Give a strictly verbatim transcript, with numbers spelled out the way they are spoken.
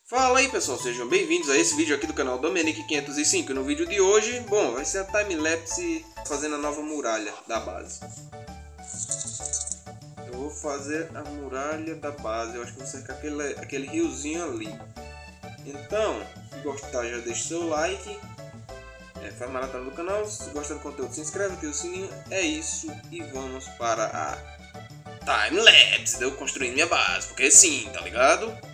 Fala aí pessoal, sejam bem-vindos a esse vídeo aqui do canal Domenic quinhentos e cinco. No vídeo de hoje, bom, vai ser a time-lapse fazendo a nova muralha da base. Eu vou fazer a muralha da base, eu acho que vou cercar aquele, aquele riozinho ali. Então, se gostar já deixa seu like, é, faz maratona do canal, se gostar do conteúdo se inscreve, ativa o sininho, é isso e vamos para a time-lapse de eu construindo minha base, porque sim, tá ligado?